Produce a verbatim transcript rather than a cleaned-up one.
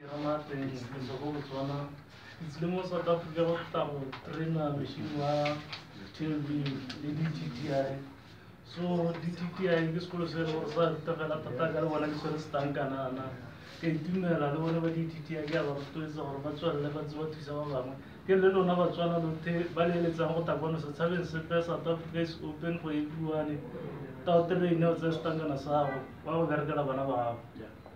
Ramateng so go Botswana it's le mo South Africa go tla go traina machine wa Tilby le di T T I so di T T I ke sekolo se re sa tafela tata ka le bona ke se stankana na ke itumela le bona ba di T T I ke ba rotloetsa gore ba tswelle ba tse ba thusa ba bangwe ke le lona ba Botswana lothe ba le letsang go ta bona se tshabeng se pe South Africa is open for everyone ta traina o tse stankana sa go ba go berekela bana ba gago.